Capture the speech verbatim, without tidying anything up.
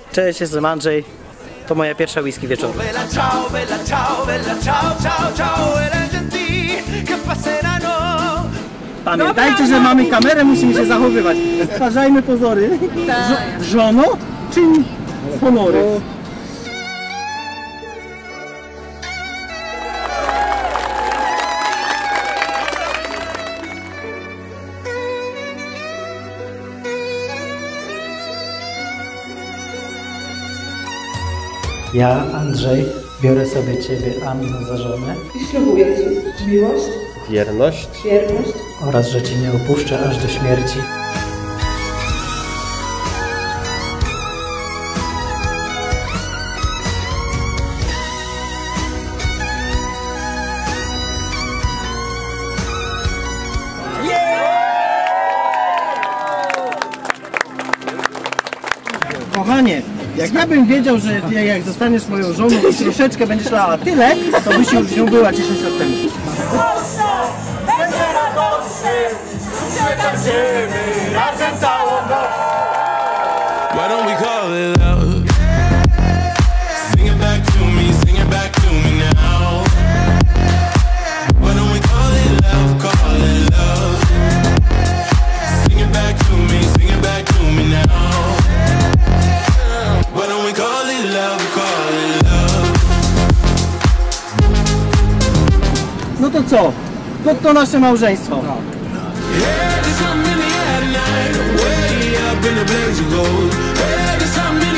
Cześć, jestem Andrzej. To moja pierwsza whisky wieczorna. Pamiętajcie, że mamy kamerę, musimy się zachowywać. Stwarzajmy pozory. Żo żono czy honory? Ja, Andrzej, biorę sobie Ciebie, Anno, za żonę. I ślubuję Ci miłość, wierność, wierność oraz, że Cię nie opuszczę aż do śmierci. Kochanie, jak ja bym wiedział, że jak zostaniesz moją żoną i troszeczkę będziesz lała tyle, to byś już nią była dziesięć lat temu. Będzie radośnie, tańczymy razem całą noc. Why don't we call it love? Sing it back to me, sing it back to me now. Why don't we call it love, call it love? Sing it back to me, sing it back to me now. Why don't we call it love, call it love? No to co? To, to nasze małżeństwo. Yeah, there's something in the air tonight, way up in the blaze of gold. Yeah, there's something